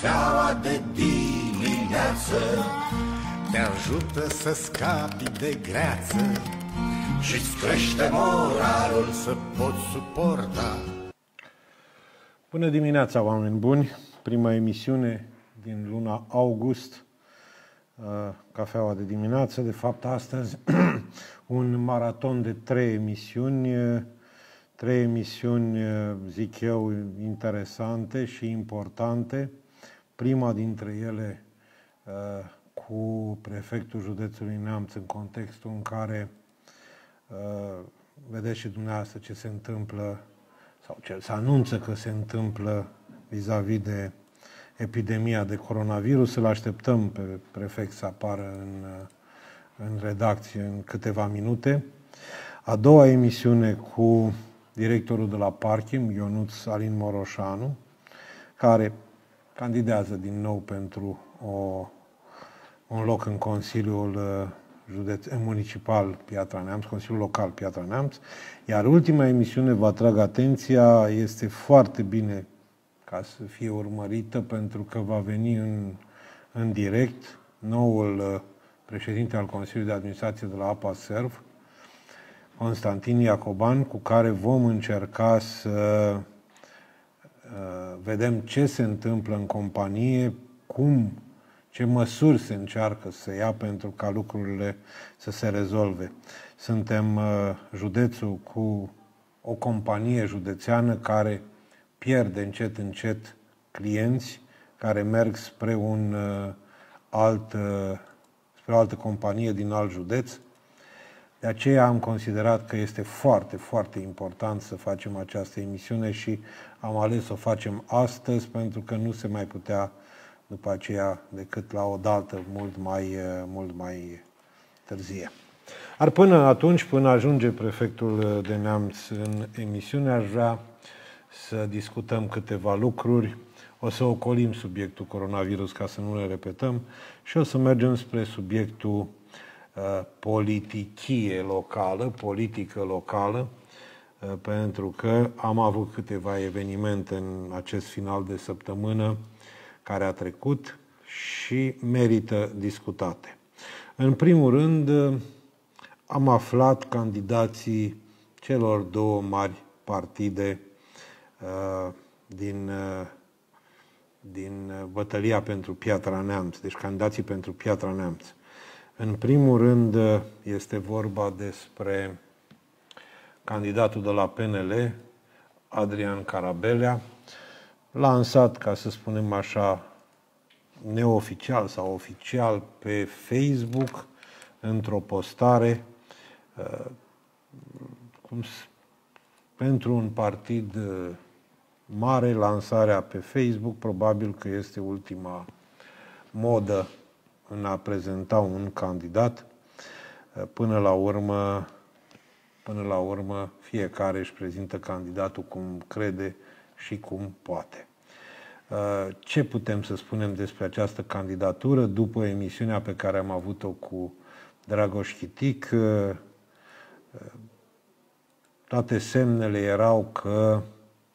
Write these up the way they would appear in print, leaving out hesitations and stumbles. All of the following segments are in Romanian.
Cafeaua de dimineață te ajută să scapi de greață și-ți crește moralul să poți suporta. Bună dimineața, oameni buni! Prima emisiune din luna august, Cafeaua de dimineață. De fapt, astăzi un maraton de 3 emisiuni. 3 emisiuni, zic eu, interesante și importante. Prima dintre ele cu prefectul județului Neamț, în contextul în care vedeți și dumneavoastră ce se întâmplă sau ce se anunță că se întâmplă vis-a-vis de epidemia de coronavirus. Îl așteptăm pe prefect să apară în redacție în câteva minute. A doua emisiune cu directorul de la Parchim, Ionuț Alin Moroșanu, care candidează din nou pentru un loc în Consiliul Municipal Piatra Neamț, Consiliul Local Piatra Neamț. Iar ultima emisiune, vă atrag atenția, este foarte bine ca să fie urmărită, pentru că va veni în direct noul președinte al Consiliului de Administrație de la APA Serv, Constantin Iacoban, cu care vom încerca să vedem ce se întâmplă în companie, ce măsuri se încearcă să ia pentru ca lucrurile să se rezolve. Suntem județul cu o companie județeană care pierde încet, încet clienți, care merg spre o altă companie din alt județ. De aceea am considerat că este foarte, foarte important să facem această emisiune și am ales să o facem astăzi, pentru că nu se mai putea după aceea decât la o dată mult mai târzie. Ar până atunci, până ajunge prefectul de Neamț în emisiune, aș vrea să discutăm câteva lucruri. O să ocolim subiectul coronavirus ca să nu le repetăm și o să mergem spre subiectul politică locală, pentru că am avut câteva evenimente în acest final de săptămână care a trecut și merită discutate. În primul rând, am aflat candidații celor două mari partide din bătălia pentru Piatra Neamț, deci candidații pentru Piatra Neamț. În primul rând este vorba despre candidatul de la PNL, Adrian Carabelea, lansat, ca să spunem așa, neoficial sau oficial pe Facebook, într-o postare, pentru un partid mare, lansarea pe Facebook, probabil că este ultima modă în a prezenta un candidat. Până la urmă, fiecare își prezintă candidatul cum crede și cum poate. Ce putem să spunem despre această candidatură? După emisiunea pe care am avut-o cu Dragoș Chitic, toate semnele erau că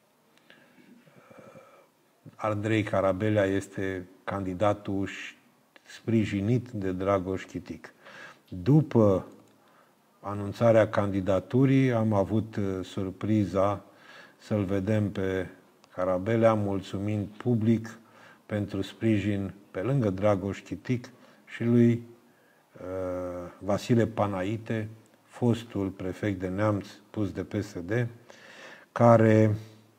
Andrei Carabelea este candidatul sprijinit de Dragoș Chitic. După anunțarea candidaturii, am avut surpriza să-l vedem pe Carabelea mulțumind public pentru sprijin pe lângă Dragoș Chitic și lui Vasile Panaite, fostul prefect de Neamț pus de PSD, care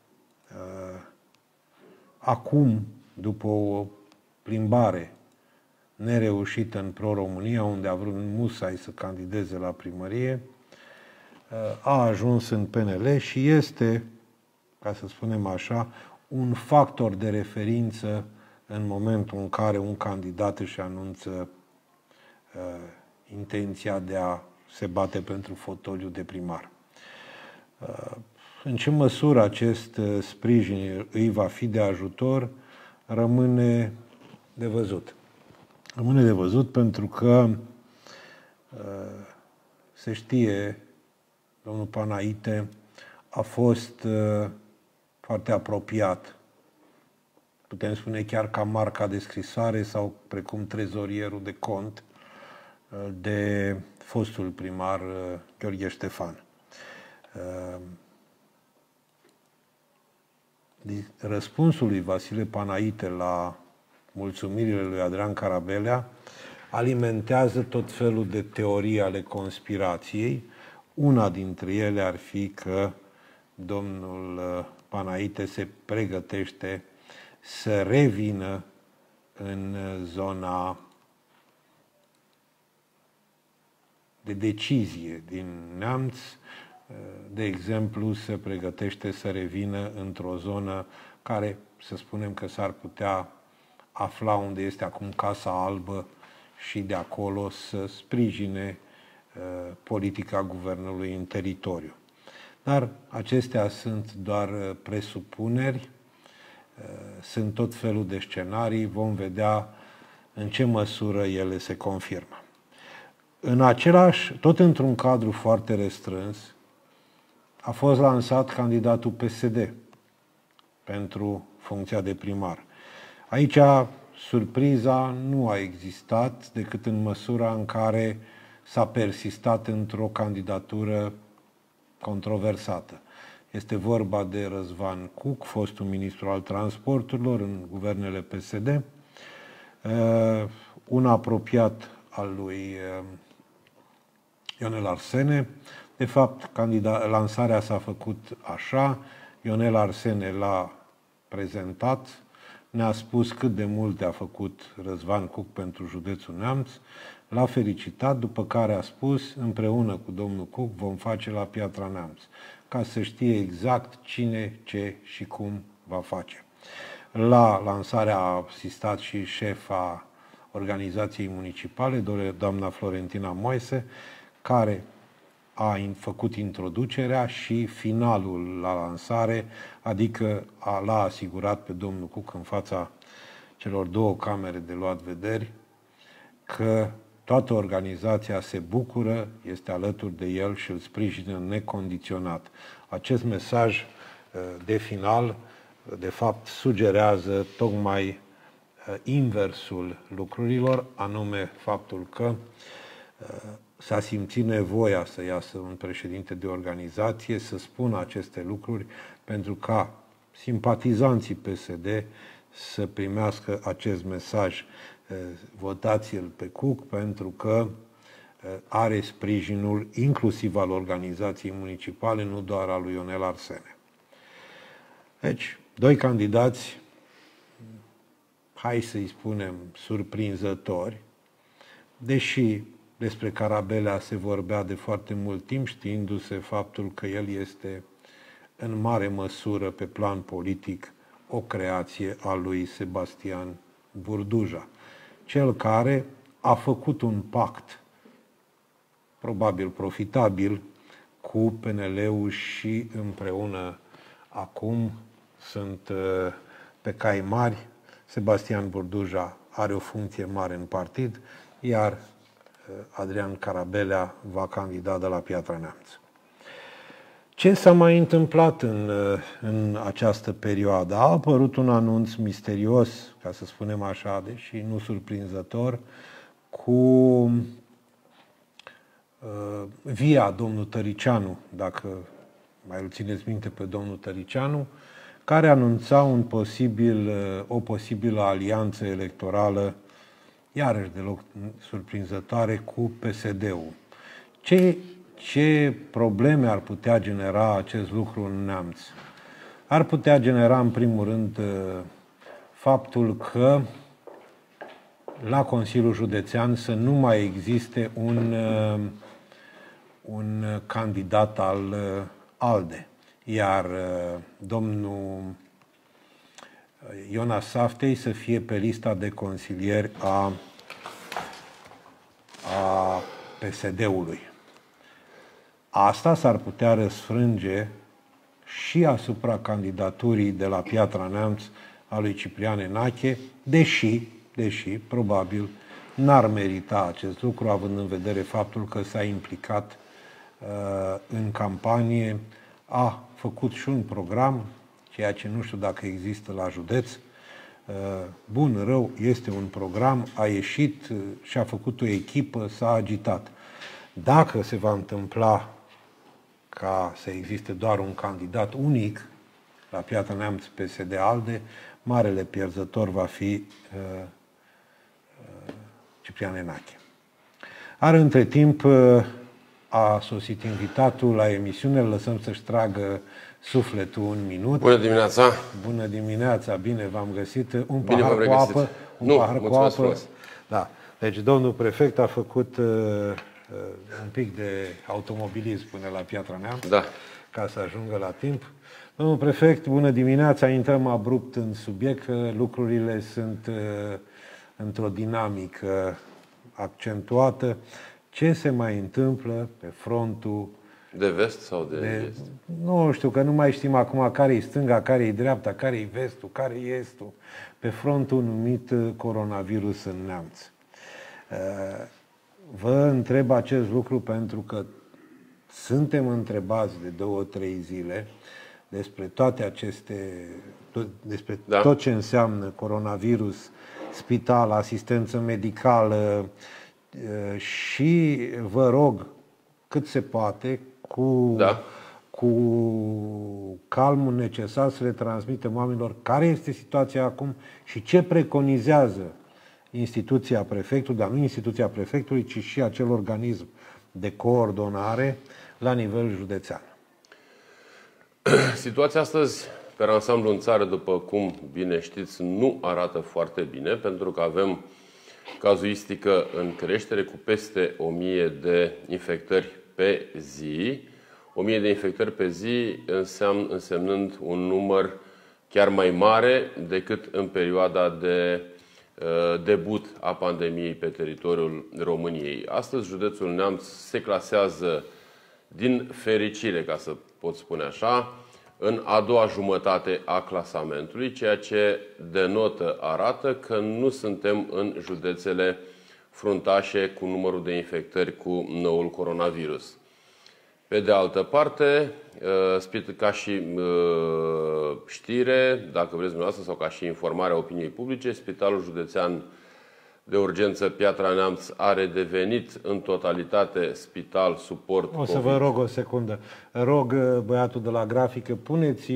acum, după o plimbare nereușită în Pro-România, unde a vrut musai să candideze la primărie, a ajuns în PNL și este, ca să spunem așa, un factor de referință în momentul în care un candidat își anunță intenția de a se bate pentru fotoliul de primar. În ce măsură acest sprijin îi va fi de ajutor, rămâne de văzut. Rămâne de văzut pentru că se știe, domnul Panaite a fost foarte apropiat putem spune chiar ca marca de scrisoare sau precum trezorierul de cont de fostul primar Gheorghe Ștefan. Răspunsul lui Vasile Panaite la mulțumirile lui Adrian Carabelea alimentează tot felul de teorii ale conspirației. Una dintre ele ar fi că domnul Panaite se pregătește să revină în zona de decizie din Neamț. De exemplu, se pregătește să revină într-o zonă care, să spunem că s-ar putea afla unde este acum Casa Albă și de acolo să sprijine politica guvernului în teritoriu. Dar acestea sunt doar presupuneri, sunt tot felul de scenarii, vom vedea în ce măsură ele se confirmă. În același, tot într-un cadru foarte restrâns, a fost lansat candidatul PSD pentru funcția de primar. Aici surpriza nu a existat decât în măsura în care s-a persistat într-o candidatură controversată. Este vorba de Răzvan Cuc, fostul ministru al transporturilor în guvernele PSD, un apropiat al lui Ionel Arsene. De fapt, lansarea s-a făcut așa, Ionel Arsene l-a prezentat, ne-a spus cât de multe a făcut Răzvan Cuc pentru județul Neamț, l-a felicitat, după care a spus, împreună cu domnul Cuc vom face la Piatra Neamț, ca să știe exact cine, ce și cum va face. La lansare a asistat și șefa organizației municipale, doamna Florentina Moise, care a făcut introducerea și finalul la lansare, adică l-a asigurat pe domnul Cuc în fața celor două camere de luat vederi că toată organizația se bucură, este alături de el și îl sprijină necondiționat. Acest mesaj de final, de fapt, sugerează tocmai inversul lucrurilor, anume faptul că s-a simțit nevoia să iasă un președinte de organizație să spună aceste lucruri pentru ca simpatizanții PSD să primească acest mesaj. Votați-l pe Cuc pentru că are sprijinul inclusiv al organizației municipale, nu doar al lui Ionel Arsene. Deci, doi candidați, hai să-i spunem surprinzători, deși despre Carabelea se vorbea de foarte mult timp, știindu-se faptul că el este în mare măsură pe plan politic o creație a lui Sebastian Burduja, cel care a făcut un pact, probabil profitabil, cu PNL-ul și împreună acum sunt pe cai mari. Sebastian Burduja are o funcție mare în partid, iar Adrian Carabelea va candida de la Piatra Neamț. Ce s-a mai întâmplat în această perioadă? A apărut un anunț misterios, ca să spunem așa, deși nu surprinzător, cu via domnul Tăricianu, dacă mai îl țineți minte pe domnul Tăricianu, care anunța o posibilă alianță electorală, iarăși deloc surprinzătoare, cu PSD-ul. Ce probleme ar putea genera acest lucru în Neamț? Ar putea genera, în primul rând, faptul că la Consiliul Județean să nu mai existe un candidat al ALDE, iar domnul Iona Saftei să fie pe lista de consilieri a PSD-ului. Asta s-ar putea răsfrânge și asupra candidaturii de la Piatra Neamț a lui Ciprian Enache, deși probabil n-ar merita acest lucru, având în vedere faptul că s-a implicat în campanie, a făcut și un program, ceea ce nu știu dacă există la județ, bun, rău, este un program, a ieșit și a făcut o echipă, s-a agitat. Dacă se va întâmpla ca să existe doar un candidat unic la Piatra Neamț PSD-ALDE, marele pierzător va fi Ciprian Enache. Ar între timp a sosit invitatul la emisiune, îl lăsăm să-și tragă sufletul un minut. Bună dimineața! Bună dimineața, bine v-am găsit. Un bine pahar cu apă. Un pahar cu apă. Da. Deci domnul prefect a făcut un pic de automobilism până la Piatra Neamț, da, ca să ajungă la timp. Domnul prefect, bună dimineața, intrăm abrupt în subiect, că lucrurile sunt într-o dinamică accentuată. Ce se mai întâmplă pe frontul de vest sau de est? Nu știu, că nu mai știm acum care-i stânga, care-i dreapta, care-i vestul, care-i estul, pe frontul numit coronavirus în Neamț. Vă întreb acest lucru pentru că suntem întrebați de 2-3 zile despre toate aceste, despre tot ce înseamnă coronavirus, spital, asistență medicală și vă rog cât se poate cu calmul necesar să le transmitem oamenilor care este situația acum și ce preconizează instituția prefectului, dar nu instituția prefectului, ci și acel organism de coordonare la nivel județean. Situația astăzi, pe ansamblu în țară, după cum bine știți, nu arată foarte bine, pentru că avem cazuistică în creștere cu peste 1000 de infectări pe zi. 1000 de infectări pe zi însemnând un număr chiar mai mare decât în perioada de debut a pandemiei pe teritoriul României. Astăzi, județul Neamț se clasează, din fericire, ca să pot spune așa, în a doua jumătate a clasamentului, ceea ce denotă, arată că nu suntem în județele fruntașe cu numărul de infectări cu noul coronavirus. Pe de altă parte, ca și știre, dacă vreți dumneavoastră, sau ca și informarea opiniei publice, Spitalul Județean de Urgență Piatra Neamț a redevenit în totalitate spital suport COVID. O să vă rog o secundă. Rog băiatul de la grafică, puneți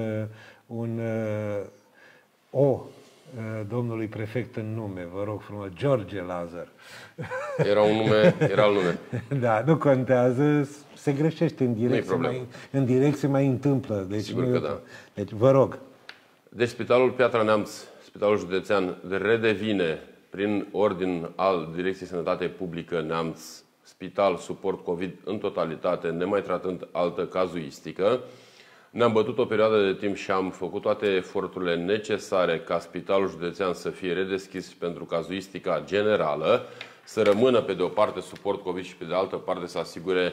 domnului prefect în nume, vă rog frumos, George Lazar. Era un nume, era alt nume. Da, nu contează, se greșește în direct, se mai întâmplă. Deci, sigur că da. Deci vă rog. Deci Spitalul Piatra Neamț, Spitalul Județean, redevine prin ordin al Direcției Sănătate Publică Neamț, spital suport COVID în totalitate, nemai tratând altă cazuistică. Ne-am bătut o perioadă de timp și am făcut toate eforturile necesare ca Spitalul Județean să fie redeschis pentru cazuistica generală, să rămână pe de o parte suport COVID și pe de altă parte să asigure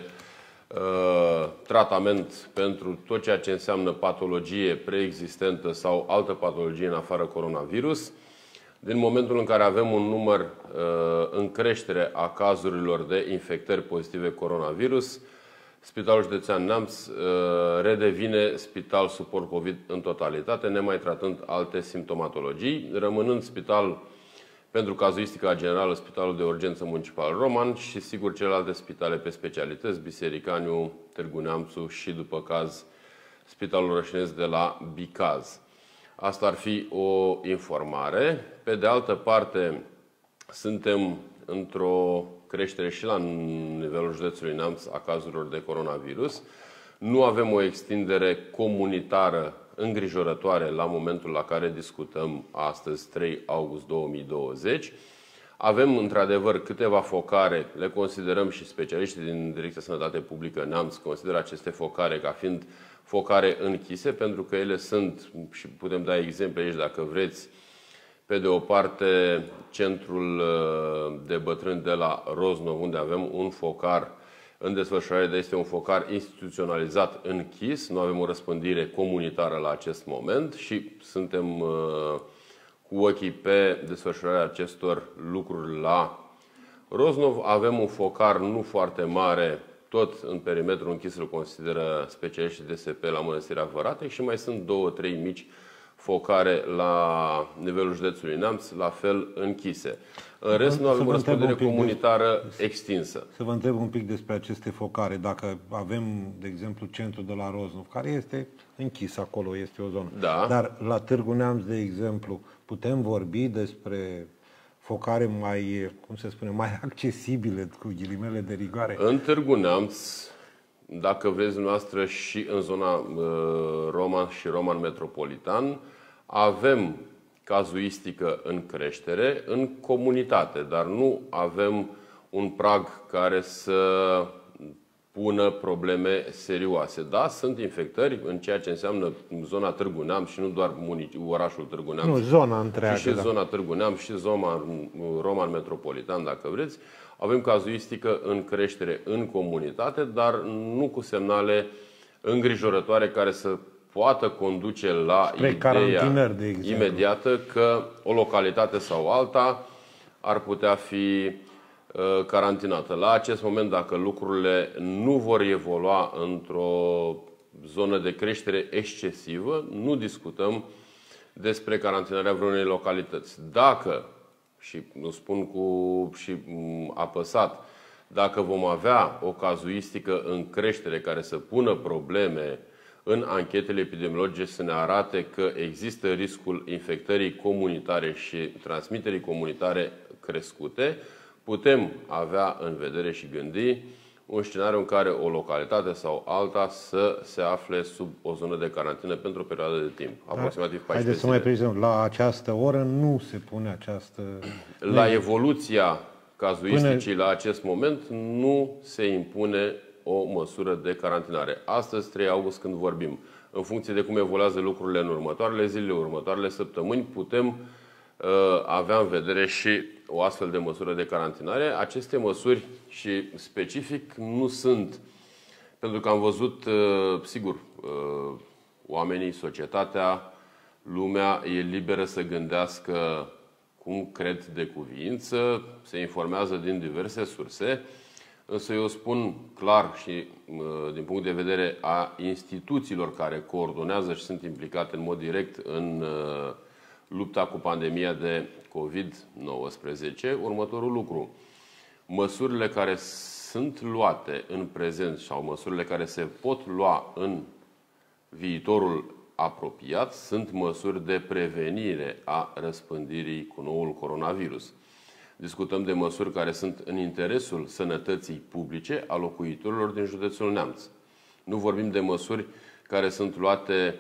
tratament pentru tot ceea ce înseamnă patologie preexistentă sau altă patologie în afară coronavirus. Din momentul în care avem un număr în creștere a cazurilor de infectări pozitive coronavirus, Spitalul Județean Neamț redevine spital suport COVID în totalitate, nemai tratând alte simptomatologii, rămânând spital pentru cazuistica generală, Spitalul de Urgență Municipal Roman și, sigur, celelalte spitale pe specialități, Bisericaniu, Târgu Neamțu și, după caz, Spitalul Rășinesc de la Bicaz. Asta ar fi o informare. Pe de altă parte, suntem într-o creștere și la nivelul județului Neamț a cazurilor de coronavirus. Nu avem o extindere comunitară îngrijorătoare la momentul la care discutăm astăzi, 3 august 2020. Avem, într-adevăr, câteva focare, le considerăm și specialiștii din Direcția Sănătate Publică Neamț consideră aceste focare ca fiind focare închise, pentru că ele sunt, și putem da exemple aici dacă vreți, pe de o parte centrul de bătrâni de la Roznov, unde avem un focar în desfășurare, dar este un focar instituționalizat închis, nu avem o răspândire comunitară la acest moment și suntem cu ochii pe desfășurarea acestor lucruri la Roznov. Avem un focar nu foarte mare, tot în perimetrul închis, îl consideră specialiștii DSP la Mănăstirea Văratei și mai sunt 2-3 mici focare la nivelul județului Neamț, la fel închise. În rest, nu avem o răspundere comunitară extinsă. Să vă întreb un pic despre aceste focare. Dacă avem, de exemplu, centrul de la Roznov, care este închis acolo, este o zonă. Da. Dar la Târgu Neamț, de exemplu, putem vorbi despre focare mai, cum se spune, mai accesibile, cu ghilimele de rigoare? În Târgu Neamț, dacă vreți dumneavoastră, și în zona Roman și Roman Metropolitan, avem cazuistică în creștere, în comunitate, dar nu avem un prag care să pună probleme serioase. Da, sunt infectări în ceea ce înseamnă zona Târgu Neamț și nu doar orașul Târgu Neamț. Nu, zona întreagă. Și zona Târgu Neamț și zona Roman Metropolitan, dacă vreți. Avem cazuistică în creștere în comunitate, dar nu cu semnale îngrijorătoare care să poată conduce la ideea imediată că o localitate sau alta ar putea fi carantinată. La acest moment, dacă lucrurile nu vor evolua într-o zonă de creștere excesivă, nu discutăm despre carantinarea vreunei localități. Dacă, și nu spun cu și apăsat, dacă vom avea o cazuistică în creștere care să pună probleme în anchetele epidemiologice, să ne arate că există riscul infectării comunitare și transmiterii comunitare crescute, putem avea în vedere și gândi un scenariu în care o localitate sau alta să se afle sub o zonă de carantină pentru o perioadă de timp, aproximativ 14 Haideți să mai precizăm, la această oră nu se pune această... La evoluția cazuisticii la acest moment nu se impune o măsură de carantinare. Astăzi, 3 august, când vorbim, în funcție de cum evoluează lucrurile în următoarele zile, următoarele săptămâni, putem avea în vedere și o astfel de măsură de carantinare. Aceste măsuri și specific nu sunt, pentru că am văzut, sigur, oamenii, societatea, lumea e liberă să gândească cum cred de cuviință, se informează din diverse surse, însă eu spun clar și din punct de vedere a instituțiilor care coordonează și sunt implicate în mod direct în lupta cu pandemia de COVID-19, următorul lucru. Măsurile care sunt luate în prezent sau măsurile care se pot lua în viitorul apropiat sunt măsuri de prevenire a răspândirii cu noul coronavirus. Discutăm de măsuri care sunt în interesul sănătății publice a locuitorilor din județul Neamț. Nu vorbim de măsuri care sunt luate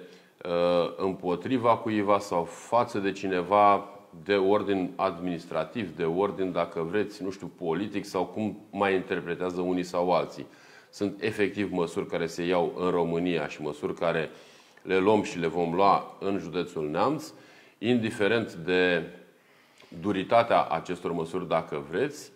împotriva cuiva sau față de cineva de ordin administrativ, de ordin, dacă vreți, nu știu, politic sau cum mai interpretează unii sau alții. Sunt efectiv măsuri care se iau în România și măsuri care le luăm și le vom lua în județul Neamț, indiferent de duritatea acestor măsuri, dacă vreți,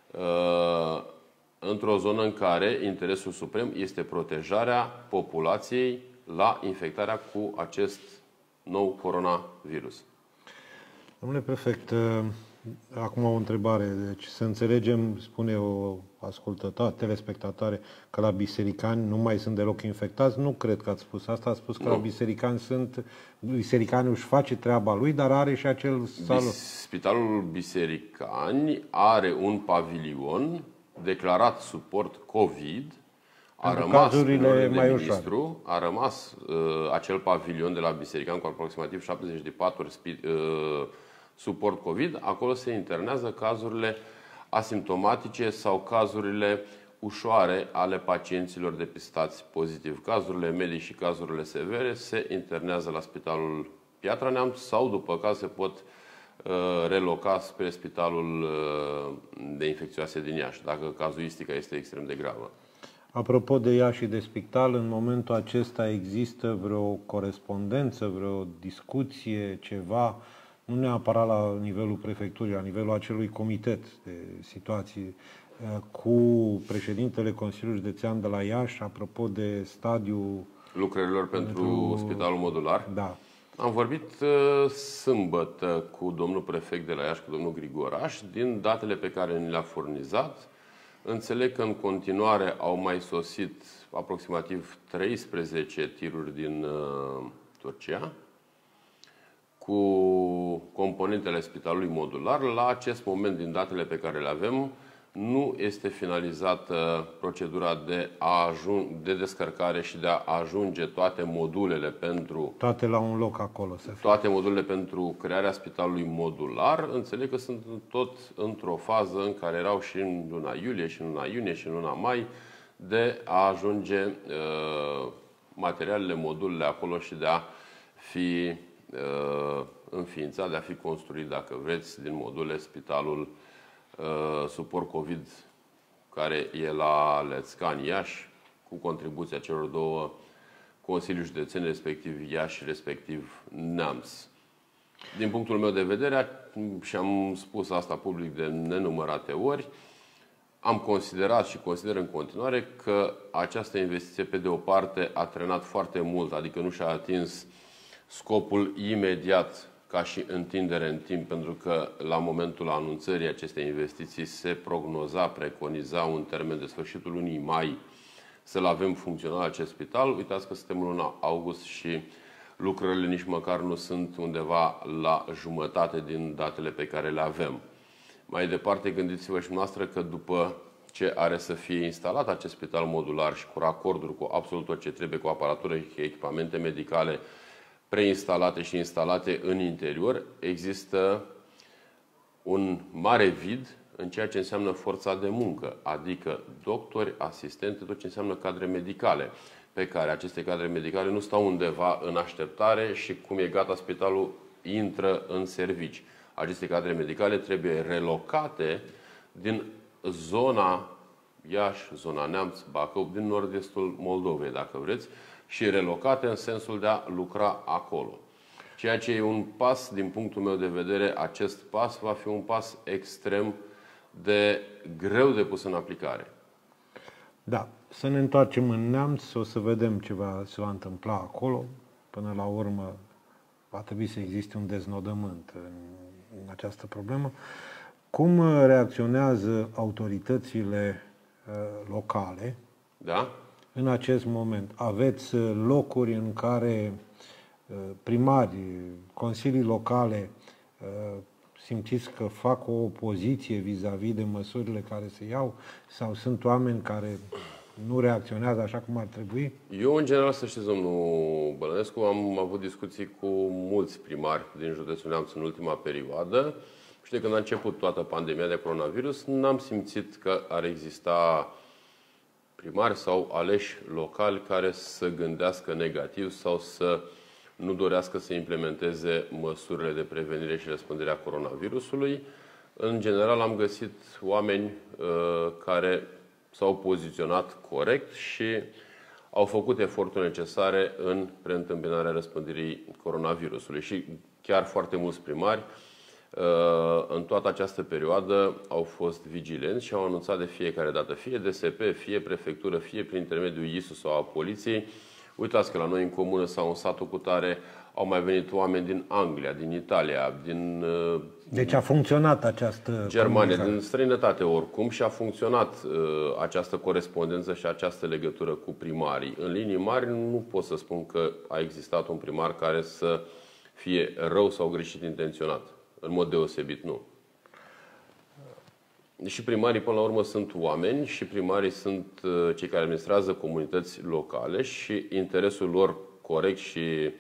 într-o zonă în care interesul suprem este protejarea populației la infectarea cu acest nou coronavirus. Domnule prefect, acum o întrebare. Deci să înțelegem, spune o ascultătoare, telespectatoare, că la bisericani nu mai sunt deloc infectați. Nu cred că ați spus asta. Ați spus că la bisericani bisericani își face treaba lui, dar are și acel salon. Spitalul Bisericani are un pavilion declarat suport COVID. A rămas ministru, a rămas acel pavilion de la Bisericani cu aproximativ 70 de paturi suport COVID. Acolo se internează cazurile asimptomatice sau cazurile ușoare ale pacienților depistați pozitiv. Cazurile medii și cazurile severe se internează la Spitalul Piatra Neamț sau, după caz, se pot reloca spre Spitalul de Infecțioase din Iași, dacă cazuistica este extrem de gravă. Apropo de Iași și de spital, în momentul acesta există vreo corespondență, vreo discuție, ceva, nu neapărat la nivelul prefecturii, la nivelul acelui comitet de situații, cu președintele Consiliului Județean de la Iași, apropo de stadiul lucrărilor pentru spitalul modular? Da. Am vorbit sâmbătă cu domnul prefect de la Iași, cu domnul Grigoraș, din datele pe care ni le-a furnizat. Înțeleg că în continuare au mai sosit aproximativ 13 tiruri din Turcia. cu componentele spitalului modular. La acest moment, din datele pe care le avem, nu este finalizată procedura de descărcare și de a ajunge toate modulele pentru... Toate la un loc acolo să fie. Toate modulele pentru crearea spitalului modular. Înțeleg că sunt tot într-o fază în care erau și în luna iulie, și în luna iunie, și în luna mai, de a ajunge materialele, modulele acolo și de a fi înființat, de a fi construit, dacă vreți, din module spitalul suport COVID, care e la Lețcan, Iași, cu contribuția celor două consilii județene, respectiv Iași, respectiv Neamț. Din punctul meu de vedere, și am spus asta public de nenumărate ori, am considerat și consider în continuare că această investiție, pe de o parte, a trenat foarte mult, adică nu și-a atins scopul imediat ca și întindere în timp, pentru că la momentul anunțării acestei investiții se preconiza un termen de sfârșitul lunii mai să-l avem funcțional acest spital. Uitați că suntem în luna august și lucrările nici măcar nu sunt undeva la jumătate din datele pe care le avem. Mai departe, gândiți-vă și noastră că după ce are să fie instalat acest spital modular și cu racorduri cu absolut tot ce trebuie, cu aparatură și echipamente medicale preinstalate și instalate în interior, există un mare vid în ceea ce înseamnă forța de muncă, adică doctori, asistente, tot ce înseamnă cadre medicale, pe care aceste cadre medicale nu stau undeva în așteptare și cum e gata spitalul, intră în servici. Aceste cadre medicale trebuie relocate din zona Iași, zona Neamț, Bacău, din nord-estul Moldovei, dacă vreți, și relocate în sensul de a lucra acolo. Ceea ce e un pas, din punctul meu de vedere, acest pas va fi un pas extrem de greu de pus în aplicare. Da, să ne întoarcem în Neamț, o să vedem ce se va întâmpla acolo. Până la urmă va trebui să existe un deznodământ în această problemă. Cum reacționează autoritățile locale? Da? În acest moment aveți locuri în care primari, consilii locale simțiți că fac o opoziție vis-a-vis de măsurile care se iau sau sunt oameni care nu reacționează așa cum ar trebui? Eu, în general, să știți, domnul Bălănescu, am avut discuții cu mulți primari din județul Neamț în ultima perioadă și de când a început toată pandemia de coronavirus, n-am simțit că ar exista primari sau aleși locali care să gândească negativ sau să nu dorească să implementeze măsurile de prevenire și răspândire a coronavirusului. În general, am găsit oameni care s-au poziționat corect și au făcut eforturi necesare în preîntâmpinarea răspândirii coronavirusului. Și chiar foarte mulți primari în toată această perioadă au fost vigilenți și au anunțat de fiecare dată, fie DSP, fie prefectură, fie prin intermediul ISU sau a poliției. Uitați că la noi în comună sau în satul cutare au mai venit oameni din Anglia, din Italia, din Deci a funcționat această Germania, din străinătate oricum, și a funcționat această corespondență și această legătură cu primarii. În linii mari nu pot să spun că a existat un primar care să fie rău sau greșit intenționat. În mod deosebit, nu. Și primarii, până la urmă, sunt oameni și primarii sunt cei care administrează comunități locale și interesul lor corect și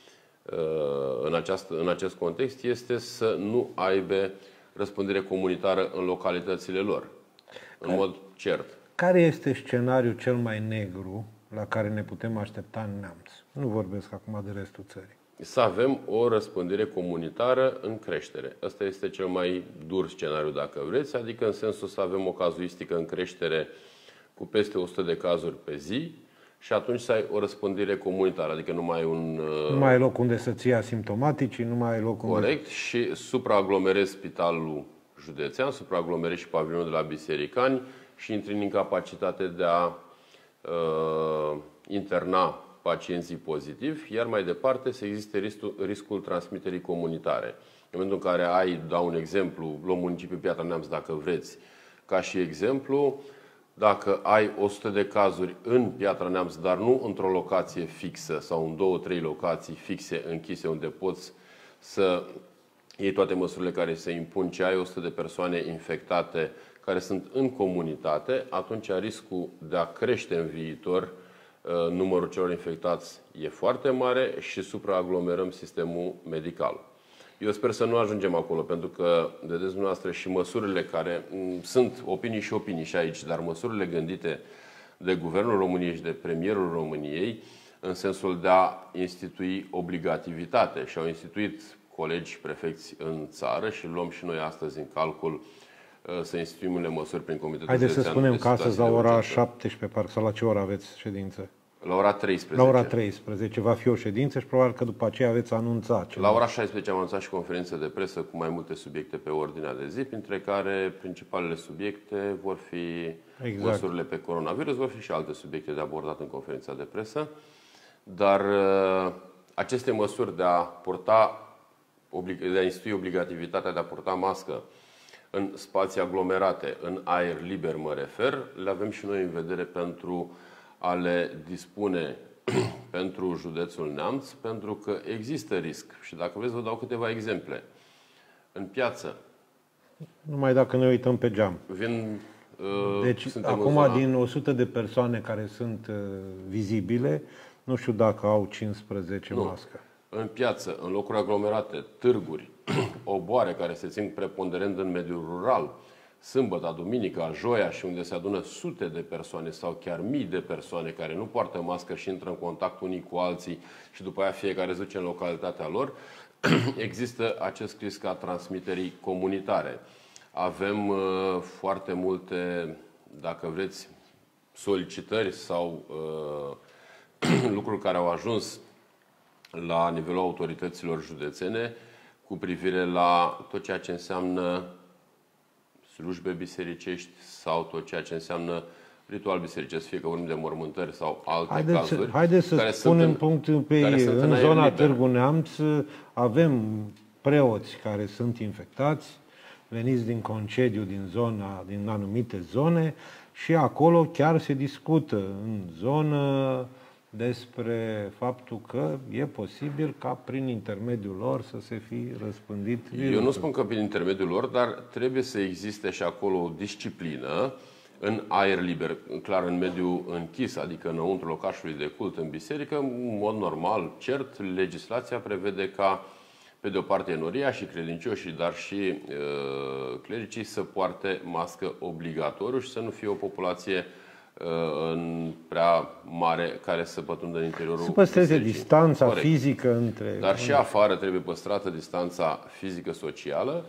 în acest context este să nu aibă răspândire comunitară în localitățile lor, în mod cert. Care este scenariul cel mai negru la care ne putem aștepta în Neamț? Nu vorbesc acum de restul țării. Să avem o răspândire comunitară în creștere. Ăsta este cel mai dur scenariu, dacă vreți, adică în sensul să avem o cazuistică în creștere cu peste 100 de cazuri pe zi și atunci să ai o răspândire comunitară, adică nu mai ai nu mai ai loc unde să ții asimptomaticii, nu mai ai loc unde... Corect, și supraaglomerezi spitalul județean, supraaglomerezi și pavilionul de la Bisericani și intri în incapacitate de a interna pacienții pozitivi, iar mai departe să existe riscul transmiterii comunitare. În momentul în care ai, dau un exemplu, luăm municipiul Piatra Neamț dacă vreți, ca și exemplu, dacă ai 100 de cazuri în Piatra Neamț, dar nu într-o locație fixă sau în 2-3 locații fixe închise unde poți să iei toate măsurile care se impun, ce ai 100 de persoane infectate care sunt în comunitate, atunci riscul de a crește în viitor numărul celor infectați e foarte mare și supraaglomerăm sistemul medical. Eu sper să nu ajungem acolo, pentru că, vedeți dumneavoastră, și măsurile care sunt opinii și aici, dar măsurile gândite de Guvernul României și de Premierul României în sensul de a institui obligativitate și au instituit colegi prefecți în țară și luăm și noi astăzi în calcul să instituim unele măsuri prin Comitetul Haideți să spunem că astăzi la ora 17, parcă, sau la ce oră aveți ședință? La ora 13. La ora 13 va fi o ședință și probabil că după aceea veți anunța ceva. La ora 16 am anunțat și conferință de presă cu mai multe subiecte pe ordinea de zi, printre care principalele subiecte vor fi măsurile pe coronavirus, vor fi și alte subiecte de abordat în conferința de presă. Dar aceste măsuri de a institui obligativitatea de a purta mască în spații aglomerate, în aer liber mă refer, le avem și noi în vedere pentru a le dispune pentru județul Neamț, pentru că există risc. Și dacă vreți, vă dau câteva exemple. În piață. Numai dacă ne uităm pe geam. Deci, acum, din 100 de persoane care sunt vizibile, nu știu dacă au 15 mască. În piață, în locuri aglomerate, târguri, oboare care se țin preponderent în mediul rural, sâmbătă, duminica, joia și unde se adună sute de persoane sau chiar mii de persoane care nu poartă mască și intră în contact unii cu alții și după aia fiecare se duce în localitatea lor, există acest risc a transmiterii comunitare. Avem foarte multe, dacă vreți, solicitări sau lucruri care au ajuns la nivelul autorităților județene cu privire la tot ceea ce înseamnă slujbe bisericești sau tot ceea ce înseamnă ritual bisericesc, fie că vorbim de mormântări sau alte cazuri. Haideți să spunem punctul pe ei. În zona Târgu Neamț avem preoți care sunt infectați, veniți din concediu din anumite zone și acolo chiar se discută în zonă despre faptul că e posibil ca prin intermediul lor să se fi răspândit virusul. Eu nu spun că prin intermediul lor, dar trebuie să existe și acolo o disciplină în aer liber, clar în mediul închis, adică înăuntru locașului de cult, în biserică, în mod normal, cert, legislația prevede ca, pe de o parte, enoria și credincioșii, dar și clericii să poarte mască obligatoriu și să nu fie o populație în prea mare care să pătrundă în interiorul să păstreze distanța fizică între... Dar și afară trebuie păstrată distanța fizică-socială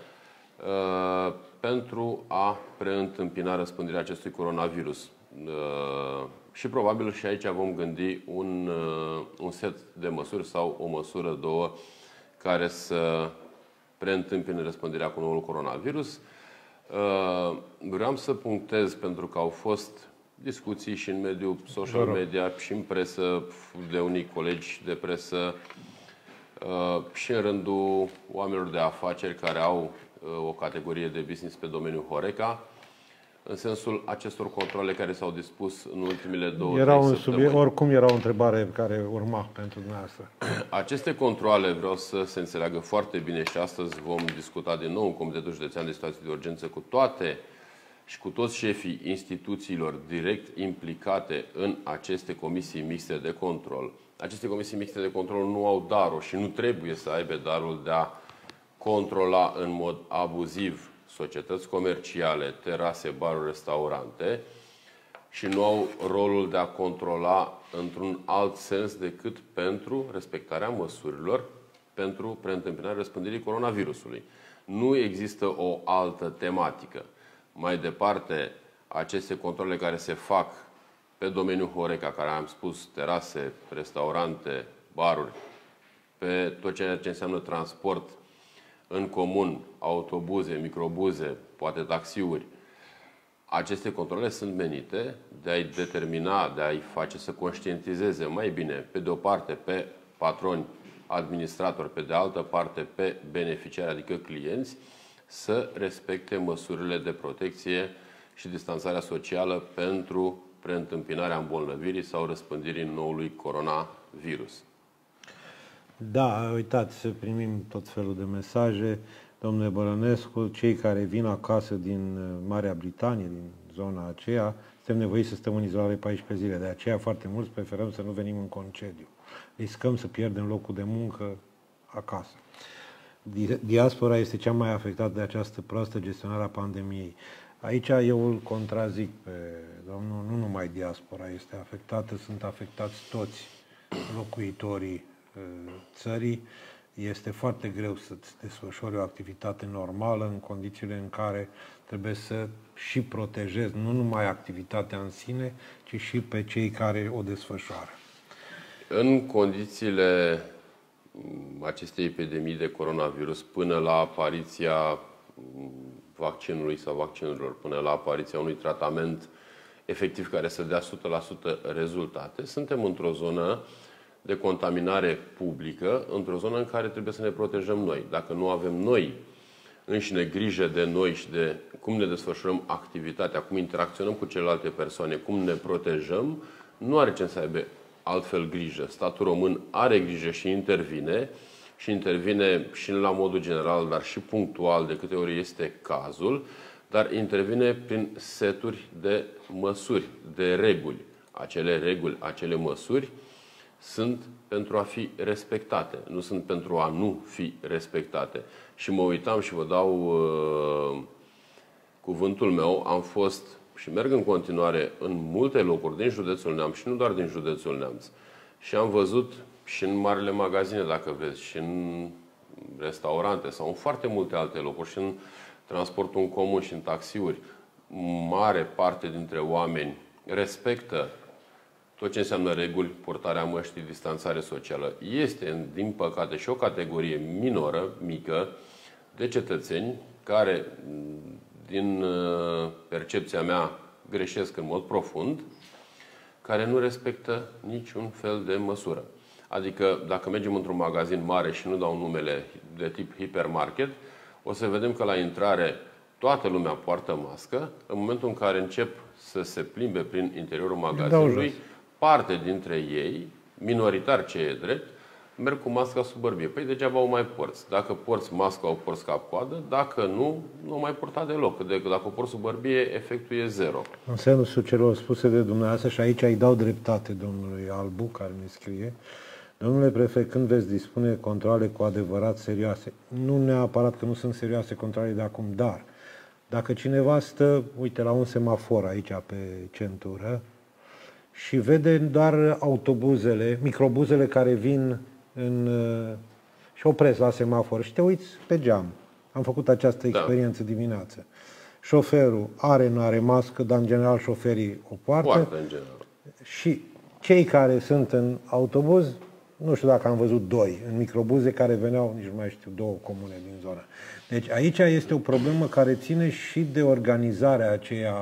pentru a preîntâmpina răspândirea acestui coronavirus. Și probabil și aici vom gândi un set de măsuri sau o măsură, două, care să preîntâmpine răspândirea cu noul coronavirus. Vreau să punctez, pentru că au fost discuții și în mediul social media și în presă, de unii colegi de presă și în rândul oamenilor de afaceri care au o categorie de business pe domeniul Horeca, în sensul acestor controle care s-au dispus în ultimele 2-3 săptămâni. Oricum era o întrebare care urma pentru dumneavoastră. Aceste controle, vreau să se înțeleagă foarte bine și astăzi vom discuta din nou în Comitetul Județean de Situații de Urgență cu toate și cu toți șefii instituțiilor direct implicate în aceste comisii mixte de control. Aceste comisii mixte de control nu au darul și nu trebuie să aibă darul de a controla în mod abuziv societăți comerciale, terase, baruri, restaurante și nu au rolul de a controla într-un alt sens decât pentru respectarea măsurilor pentru preîntâmpinarea răspândirii coronavirusului. Nu există o altă tematică. Mai departe, aceste controle care se fac pe domeniul Horeca, care am spus, terase, restaurante, baruri, pe tot ceea ce înseamnă transport în comun, autobuze, microbuze, poate taxiuri, aceste controle sunt menite de a-i determina, de a-i face să conștientizeze mai bine, pe de o parte, pe patroni, administratori, pe de altă parte, pe beneficiari, adică clienți, să respecte măsurile de protecție și distanțarea socială pentru preîntâmpinarea îmbolnăvirii sau răspândirii noului coronavirus. Da, uitați, să primim tot felul de mesaje. Domnule Bălănescu, cei care vin acasă din Marea Britanie, din zona aceea, suntem nevoiți să stăm în izolare 14 zile. De aceea foarte mulți preferăm să nu venim în concediu. Riscăm să pierdem locul de muncă acasă. Diaspora este cea mai afectată de această proastă gestionare a pandemiei. Aici eu îl contrazic pe domnul, nu numai diaspora este afectată, sunt afectați toți locuitorii țării. Este foarte greu să-ți desfășori o activitate normală în condițiile în care trebuie să și protejezi nu numai activitatea în sine, ci și pe cei care o desfășoară. În condițiile acestei epidemii de coronavirus, până la apariția vaccinului sau vaccinurilor, până la apariția unui tratament efectiv care să dea 100% rezultate, suntem într-o zonă de contaminare publică, într-o zonă în care trebuie să ne protejăm noi. Dacă nu avem noi înșine grijă de noi și de cum ne desfășurăm activitatea, cum interacționăm cu celelalte persoane, cum ne protejăm, nu are ce să aibă altfel grijă. Statul român are grijă și intervine și la modul general, dar și punctual, de câte ori este cazul, dar intervine prin seturi de măsuri, de reguli. Acele reguli, acele măsuri sunt pentru a fi respectate, nu sunt pentru a nu fi respectate. Și mă uitam și vă dau cuvântul meu, am fost și merg în continuare în multe locuri din județul Neamț și nu doar din județul Neamț. Și am văzut și în marile magazine, dacă vreți, și în restaurante sau în foarte multe alte locuri, și în transportul în comun și în taxiuri, mare parte dintre oameni respectă tot ce înseamnă reguli, purtarea măștii, distanțare socială. Este, din păcate, și o categorie minoră, mică, de cetățeni care, din percepția mea, greșesc în mod profund, care nu respectă niciun fel de măsură. Adică, dacă mergem într-un magazin mare și nu dau numele de tip hipermarket, o să vedem că la intrare toată lumea poartă mască. În momentul în care încep să se plimbe prin interiorul magazinului, parte dintre ei, minoritar ce e drept, merg cu masca sub bărbie. Păi degeaba o mai porți. Dacă porți masca, o porți cap-coadă. Dacă nu, nu o mai purta deloc. Dacă o porți sub bărbie, efectul e zero. În sensul celor spuse de dumneavoastră, și aici îi dau dreptate domnului Albu, care ne scrie, domnule prefect, când veți dispune controale cu adevărat serioase? Nu neapărat că nu sunt serioase controale de acum, dar dacă cineva stă, uite, la un semafor aici pe centură și vede doar autobuzele, microbuzele care vin și opresc la semafor și te uiți pe geam. Am făcut această experiență dimineață. Șoferul nu are mască, dar în general șoferii o poartă. În general. Și cei care sunt în autobuz, nu știu dacă am văzut doi în microbuze care veneau, nici nu mai știu, două comune din zonă. Deci aici este o problemă care ține și de organizarea aceea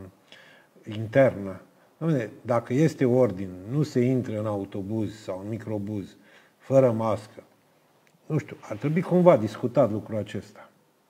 internă. Dacă este ordin, nu se intră în autobuz sau în microbuz fără mască. Nu știu, ar trebui cumva discutat lucrul acesta.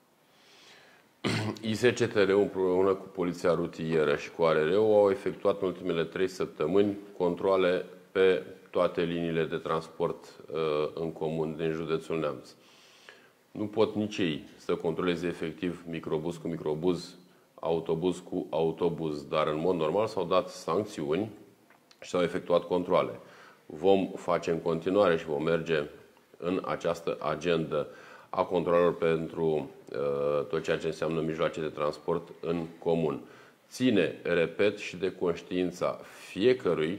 ISCTR împreună cu Poliția Rutieră și cu ARR-ul au efectuat în ultimele 3 săptămâni controale pe toate liniile de transport în comun din județul Neamț. Nu pot nici ei să controleze efectiv microbuz cu microbuz, autobuz cu autobuz, dar în mod normal s-au dat sancțiuni și s-au efectuat controale. Vom face în continuare și vom merge în această agendă a controlelor pentru tot ceea ce înseamnă mijloace de transport în comun. Ține, repet, și de conștiința fiecărui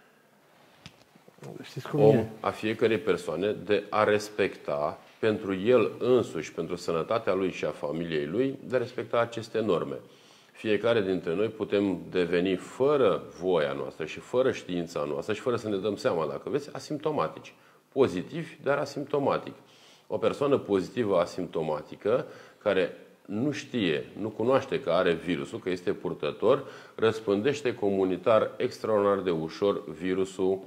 om, a fiecărei persoane, de a respecta pentru el însuși, pentru sănătatea lui și a familiei lui, de a respecta aceste norme. Fiecare dintre noi putem deveni, fără voia noastră și fără știința noastră și fără să ne dăm seama, dacă veți, asimptomatici. Pozitivi, dar asimptomatic. O persoană pozitivă asimptomatică, care nu știe, nu cunoaște că are virusul, că este purtător, răspândește comunitar extraordinar de ușor virusul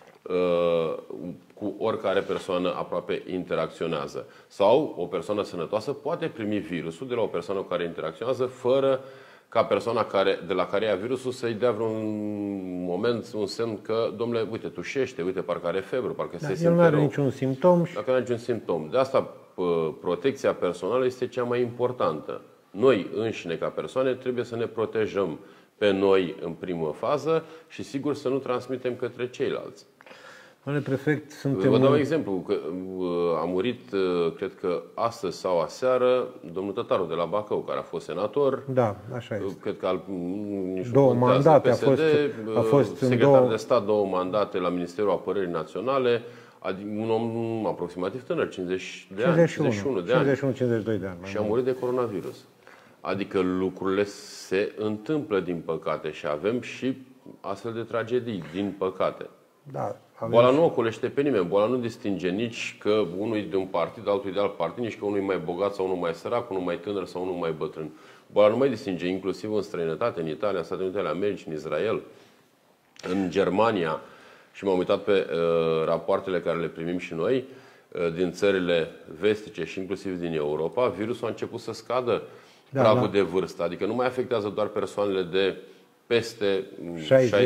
cu oricare persoană aproape interacționează. Sau o persoană sănătoasă poate primi virusul de la o persoană cu care interacționează fără ca persoana de la care ia virusul să-i dea vreun moment un semn că, domnule, uite, tușește, uite, parcă are febră, parcă se simte rău. El nu are niciun simptom. Dacă nu are niciun simptom. De asta protecția personală este cea mai importantă. Noi înșine, ca persoane, trebuie să ne protejăm pe noi în primă fază și, sigur, să nu transmitem către ceilalți. Domnule prefect, suntem... Vă dau exemplu, că a murit, cred că astăzi sau aseară, domnul Tătaru de la Bacău, care a fost senator. Da, așa este. Cred că două mandate, PSD, a fost secretar de stat, 2 mandate la Ministerul Apărării Naționale, adică un om aproximativ tânăr, 50 de ani, 51 de ani. 51-52 de ani. Și a murit de coronavirus. Adică lucrurile se întâmplă, din păcate, și avem și astfel de tragedii, din păcate. Da, boala nu ocolește pe nimeni. Boala nu distinge nici că unul e de un partid, altul e de alt partid, nici că unul e mai bogat sau unul mai sărac, unul mai tânăr sau unul mai bătrân. Boala nu mai distinge, inclusiv în străinătate, în Italia, în Statele Unite ale Americii, în Israel, în Germania. Și m-am uitat pe rapoartele care le primim și noi din țările vestice și inclusiv din Europa. Virusul a început să scadă pragul de vârstă. Adică nu mai afectează doar persoanele de peste 65-70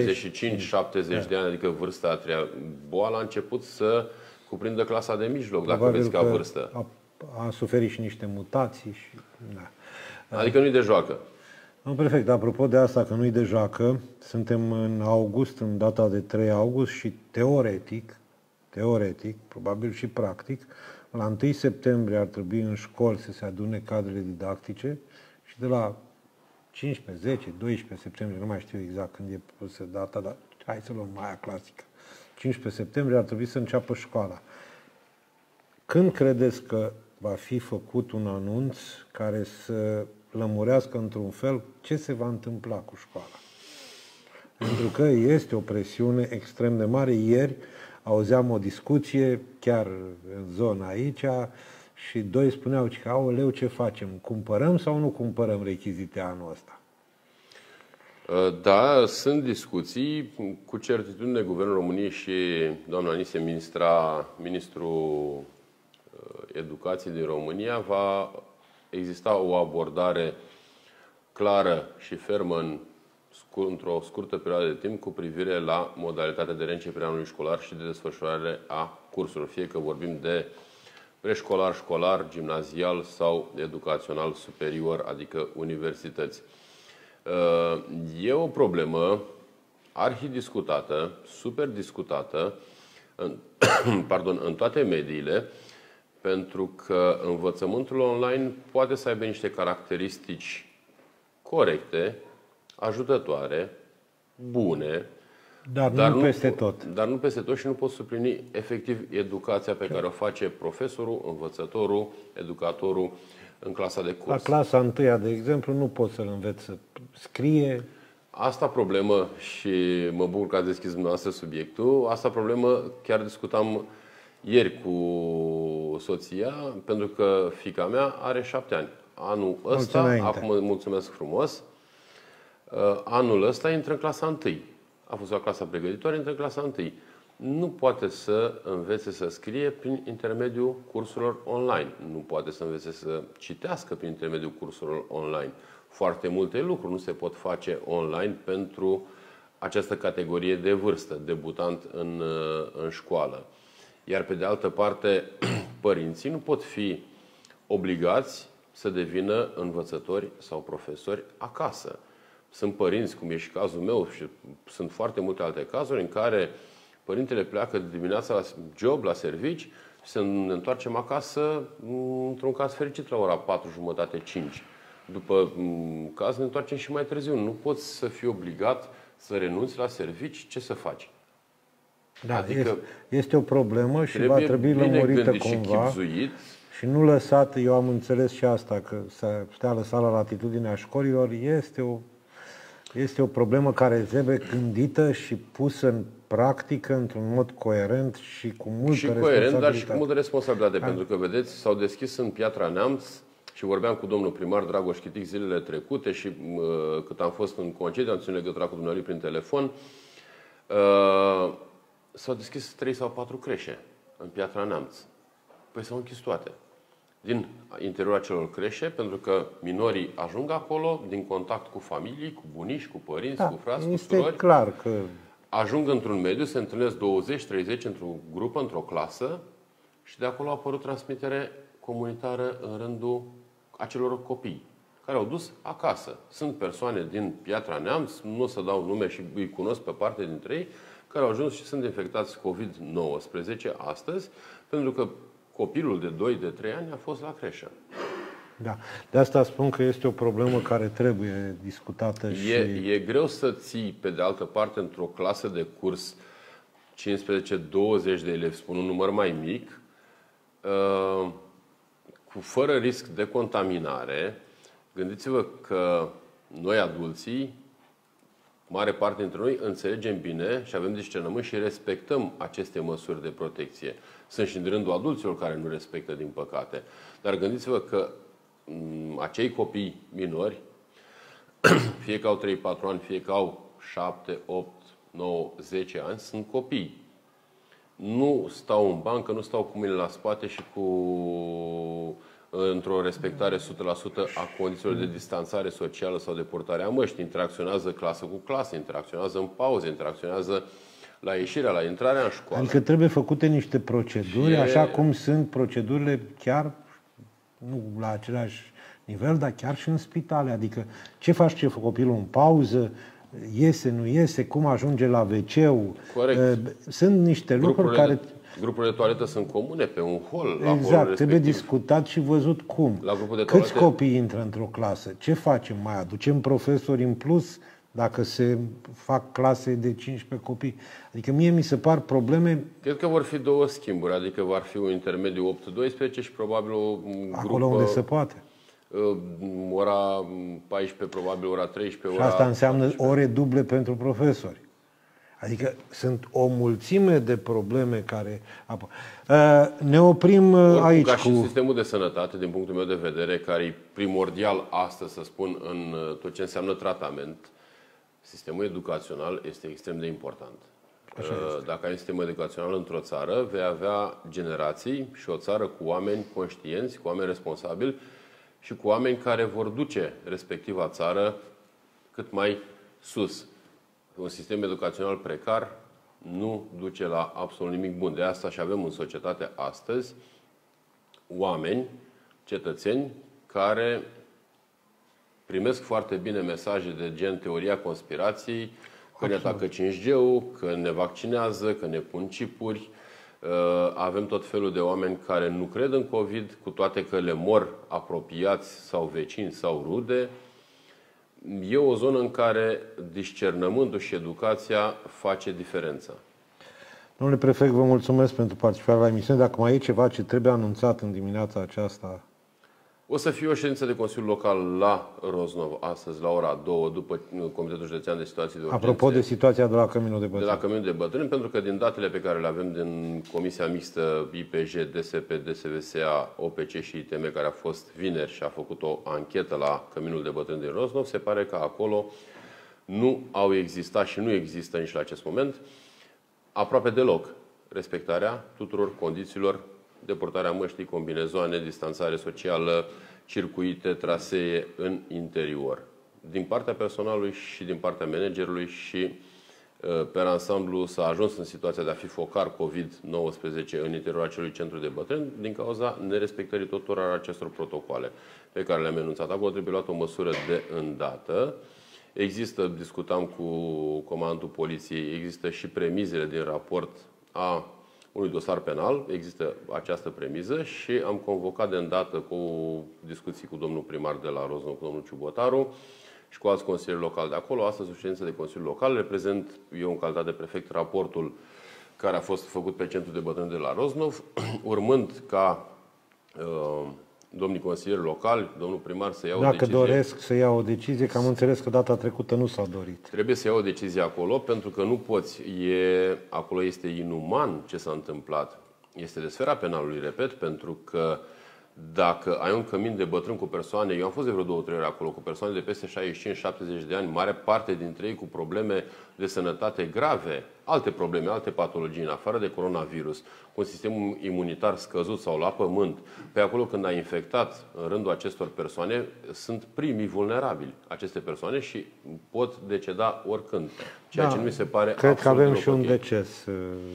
de ani, adică vârsta a treia. Boala a început să cuprindă clasa de mijloc, dacă vezi ca vârstă. A suferit și niște mutații. Și, da. Adică nu-i de joacă. Domnul prefect, apropo de asta, că nu-i de joacă, suntem în august, în data de 3 august și teoretic, probabil și practic, la 1 septembrie ar trebui în școli să se adune cadrele didactice și de la 15, 10, 12 septembrie, nu mai știu exact când e pusă data, dar hai să luăm aia clasică. 15 septembrie ar trebui să înceapă școala. Când credeți că va fi făcut un anunț care să lămurească într-un fel ce se va întâmpla cu școala? Pentru că este o presiune extrem de mare. Ieri auzeam o discuție chiar în zona aici și doi spuneau că, aoleu, ce facem? Cumpărăm sau nu cumpărăm rechizite anul ăsta? Da, sunt discuții. Cu certitudine, Guvernul României și doamna Anisie, ministrul Educației din România, va exista o abordare clară și fermă într-o scurtă perioadă de timp cu privire la modalitatea de reîncepere a anului școlar și de desfășurare a cursurilor. Fie că vorbim de preșcolar, școlar, gimnazial sau educațional superior, adică universități. E o problemă arhidiscutată, super discutată în toate mediile, pentru că învățământul online poate să aibă niște caracteristici corecte, ajutătoare, bune, dar nu peste tot. Dar nu peste tot și nu poți suplini efectiv educația pe care o face profesorul, învățătorul, educatorul în clasa de curs. La clasa 1, de exemplu, nu poți să-l înveți să scrie. Asta problemă, și mă bucur că ați deschis dumneavoastră subiectul, asta problemă chiar discutam ieri cu soția, pentru că fiica mea are 7 ani. Anul ăsta, acum mulțumesc frumos, anul ăsta intră în clasa 1. A fost la clasa pregătitoare, intră în clasa 1. Nu poate să învețe să scrie prin intermediul cursurilor online. Nu poate să învețe să citească prin intermediul cursurilor online. Foarte multe lucruri nu se pot face online pentru această categorie de vârstă, debutant în școală. Iar pe de altă parte, părinții nu pot fi obligați să devină învățători sau profesori acasă. Sunt părinți, cum e și cazul meu, și sunt foarte multe alte cazuri în care părintele pleacă dimineața la job, la servici și să ne întoarcem acasă, într-un caz fericit, la ora 4:30, 5. După caz ne întoarcem și mai târziu. Nu poți să fii obligat să renunți la servici. Ce să faci? Da, adică este o problemă și va trebui lămurită cumva. Și nu lăsat, eu am înțeles și asta, că să stea lăsat la latitudinea școlilor, este o problemă care trebuie gândită și pusă în practică într-un mod coerent și cu multă responsabilitate. Coerent, dar și cu multă responsabilitate. Pentru că, vedeți, s-au deschis în Piatra Neamț și vorbeam cu domnul primar Dragoș Chitic zilele trecute și cât am fost în concediu, am ținut legătura cu dumneavoastră prin telefon, s-au deschis 3 sau 4 creșe în Piatra Neamț. Păi s-au închis toate. din interiorul acelor creșe, pentru că minorii ajung acolo din contact cu familii, cu bunici, cu părinți, cu frați, cu surori. Este clar că ajung într-un mediu, se întâlnesc 20-30 într-o grupă, într-o clasă și de acolo a apărut transmitere comunitară în rândul acelor copii care au dus acasă. Sunt persoane din Piatra Neamț, nu o să dau nume și îi cunosc pe parte dintre ei, care au ajuns și sunt infectați COVID-19 astăzi, pentru că copilul de 2, de 3 ani a fost la creșă. Da. De asta spun că este o problemă care trebuie discutată și... E greu să ții, pe de altă parte, într-o clasă de curs 15-20 de elevi, spun un număr mai mic, fără risc de contaminare. Gândiți-vă că noi, adulții, mare parte dintre noi, înțelegem bine și avem discernământ și respectăm aceste măsuri de protecție. Sunt și în rândul adulților care nu respectă, din păcate. Dar gândiți-vă că acei copii minori, fie că au 3-4 ani, fie că au 7, 8, 9, 10 ani, sunt copii. Nu stau în bancă, nu stau cu mâinile la spate și într-o respectare 100% a condițiilor de distanțare socială sau de purtare a măști. Interacționează clasă cu clasă, interacționează în pauze, interacționează la ieșirea, la intrarea în școală. Adică trebuie făcute niște proceduri, așa cum sunt procedurile chiar, nu la același nivel, dar chiar și în spitale. Adică ce face copilul în pauză, iese, nu iese, cum ajunge la WC-ul. Corect. Sunt niște lucruri care... Grupurile de toaletă sunt comune pe un hol. Exact, trebuie discutat și văzut cum. La grupul de Câți copii intră într-o clasă? Ce facem? Mai aducem profesori în plus dacă se fac clase de 15 copii? Adică mie mi se par probleme... Cred că vor fi două schimburi, adică va fi un intermediu 8-12 și probabil o grupă... Acolo unde se poate. Ora 14, probabil ora 13, și asta înseamnă 14. Ore duble pentru profesori. Adică sunt o mulțime de probleme care apar. Ne oprim aici ca și sistemul de sănătate, din punctul meu de vedere, care e primordial astăzi, să spun, în tot ce înseamnă tratament, sistemul educațional este extrem de important. Dacă ai un sistem educațional într-o țară, vei avea generații și o țară cu oameni conștienți, cu oameni responsabili și cu oameni care vor duce respectiva țară cât mai sus. Un sistem educațional precar nu duce la absolut nimic bun. De asta și avem în societate astăzi oameni, cetățeni, care primesc foarte bine mesaje de gen teoria conspirației, că ne atacă 5G-ul, că ne vaccinează, că ne pun chipuri. Avem tot felul de oameni care nu cred în COVID, cu toate că le mor apropiați sau vecini sau rude. E o zonă în care discernământul și educația face diferența. Domnule prefect, vă mulțumesc pentru participarea la emisiune. Dacă mai e ceva ce trebuie anunțat în dimineața aceasta... O să fie o ședință de Consiliu Local la Roznov astăzi, la ora 2, după Comitetul Județean de Situații de Urgență. Apropo de situația de la Căminul de Bătrâni. De la Căminul de Bătrâni, pentru că din datele pe care le avem din Comisia Mixtă IPJ, DSP, DSVSA, OPC și ITM, care a fost vineri și a făcut o anchetă la Căminul de Bătrâni din Roznov, se pare că acolo nu au existat și nu există nici la acest moment aproape deloc respectarea tuturor condițiilor de purtarea măștii, combinezoane, distanțare socială, circuite, trasee în interior. Din partea personalului și din partea managerului și pe ansamblu s-a ajuns în situația de a fi focar COVID-19 în interiorul acelui centru de bătrâni din cauza nerespectării tuturor acestor protocoale pe care le-am enunțat. Acolo trebuie luat o măsură de îndată. Există, discutam cu comandantul poliției, există și premizele din raport a unui dosar penal, există această premiză și am convocat de îndată cu discuții cu domnul primar de la Roznov, cu domnul Ciubotaru și cu alți consilieri locali de acolo. Astăzi o ședință de Consiliu Local. Reprezent eu în calitate de prefect raportul care a fost făcut pe centrul de bătrâni de la Roznov, urmând ca domnii consilieri locali, domnul primar să ia o decizie. Dacă doresc să ia o decizie, că am înțeles că data trecută nu s-a dorit. Trebuie să ia o decizie acolo, pentru că nu poți. Acolo este inuman ce s-a întâmplat. Este de sfera penalului, repet, pentru că Dacă ai un cămin de bătrân cu persoane, eu am fost de vreo 2-3 ori acolo, cu persoane de peste 65-70 de ani, mare parte dintre ei cu probleme de sănătate grave, alte probleme, alte patologii, în afară de coronavirus, cu un sistem imunitar scăzut sau la pământ, pe acolo când ai infectat în rândul acestor persoane, sunt primii vulnerabili aceste persoane și pot deceda oricând. Ceea ce nu mi se pare cred că avem și un ok. deces.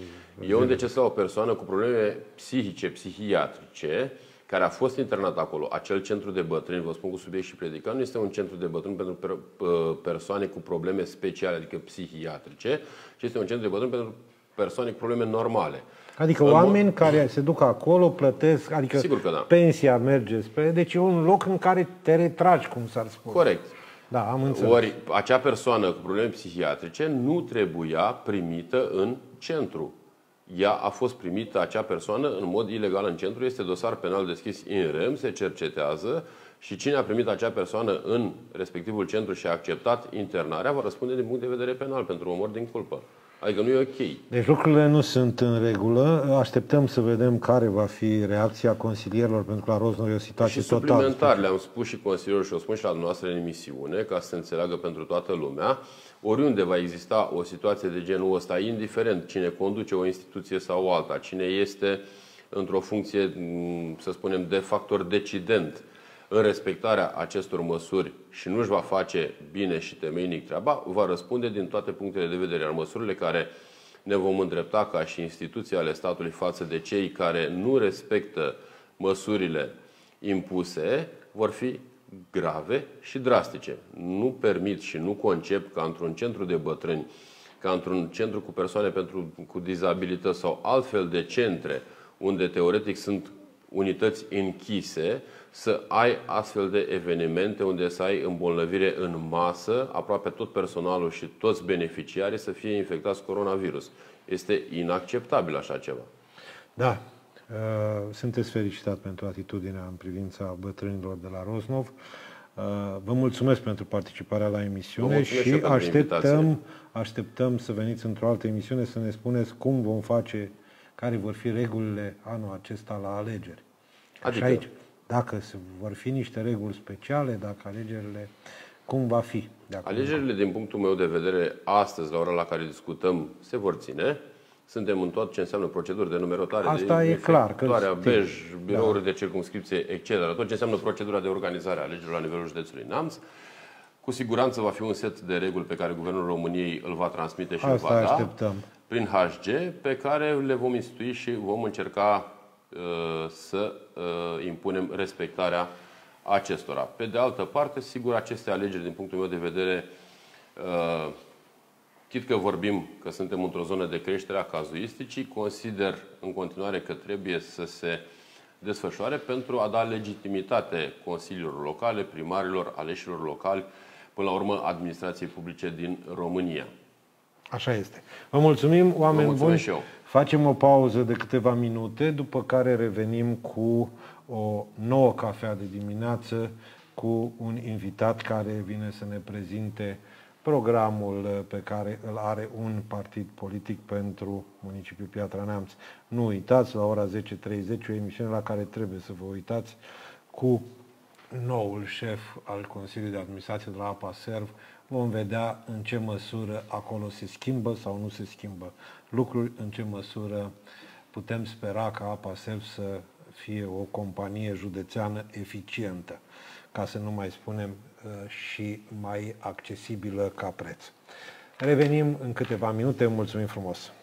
E un deces la o persoană cu probleme psihice, psihiatrice, care a fost internat acolo. Acel centru de bătrâni, vă spun cu subiect și predicat, nu este un centru de bătrâni pentru persoane cu probleme speciale, adică psihiatrice, ci este un centru de bătrâni pentru persoane cu probleme normale. Adică oameni care se duc acolo, plătesc, adică Sigur că da. pensia merge spre... Deci e un loc în care te retragi, cum s-ar spune. Corect. Da, am înțeles. Ori acea persoană cu probleme psihiatrice nu trebuia primită în centru. Ea a fost primită, acea persoană, în mod ilegal în centru, este dosar penal deschis in rem, se cercetează și cine a primit acea persoană în respectivul centru și a acceptat internarea va răspunde din punct de vedere penal pentru omor din culpă. Adică nu e ok. Deci lucrurile nu sunt în regulă. Așteptăm să vedem care va fi reacția consilierilor, pentru că la Roznov e o situație Și total suplimentar, le-am spus și consilierilor și o spun și la dumneavoastră în emisiune, ca să se înțeleagă pentru toată lumea, oriunde va exista o situație de genul ăsta, indiferent cine conduce o instituție sau alta, cine este într-o funcție, să spunem, de factor decident în respectarea acestor măsuri și nu își va face bine și temeinic treaba, va răspunde din toate punctele de vedere. Iar măsurile care ne vom îndrepta ca și instituții ale statului față de cei care nu respectă măsurile impuse vor fi grave și drastice. Nu permit și nu concep ca într-un centru de bătrâni, ca într-un centru cu persoane cu dizabilități sau altfel de centre unde teoretic sunt unități închise, să ai astfel de evenimente unde să ai îmbolnăvire în masă, aproape tot personalul și toți beneficiarii să fie infectați cu coronavirus. Este inacceptabil așa ceva. Da. Sunteți felicitat pentru atitudinea în privința bătrânilor de la Roznov. Vă mulțumesc pentru participarea la emisiune și așteptăm să veniți într-o altă emisiune să ne spuneți cum vom face, care vor fi regulile anul acesta la alegeri. Adică? Și aici, dacă vor fi niște reguli speciale, dacă alegerile, cum va fi? Alegerile, din punctul meu de vedere, astăzi, la ora la care discutăm, se vor ține. Suntem în tot ce înseamnă proceduri de numerotare, asta de e clar, BEJ, birouri de circumscripție, etc. Tot ce înseamnă procedura de organizare a alegerilor la nivelul județului Neamț. Cu siguranță va fi un set de reguli pe care Guvernul României îl va transmite și îl va da prin HG, pe care le vom institui și vom încerca să impunem respectarea acestora. Pe de altă parte, sigur, aceste alegeri, din punctul meu de vedere, chit că vorbim că suntem într-o zonă de creștere a cazuisticii, consider în continuare că trebuie să se desfășoare pentru a da legitimitate consiliilor locale, primarilor, aleșilor locali, până la urmă administrației publice din România. Așa este. Vă mulțumim, oameni buni. Facem o pauză de câteva minute, după care revenim cu o nouă cafea de dimineață cu un invitat care vine să ne prezinte programul pe care îl are un partid politic pentru municipiul Piatra Neamț. Nu uitați, la ora 10:30, o emisiune la care trebuie să vă uitați, cu noul șef al Consiliului de Administrație de la APA Serv. Vom vedea în ce măsură acolo se schimbă sau nu se schimbă lucruri, în ce măsură putem spera ca APA Serv să fie o companie județeană eficientă, ca să nu mai spunem și mai accesibilă ca preț. Revenim în câteva minute. Mulțumim frumos!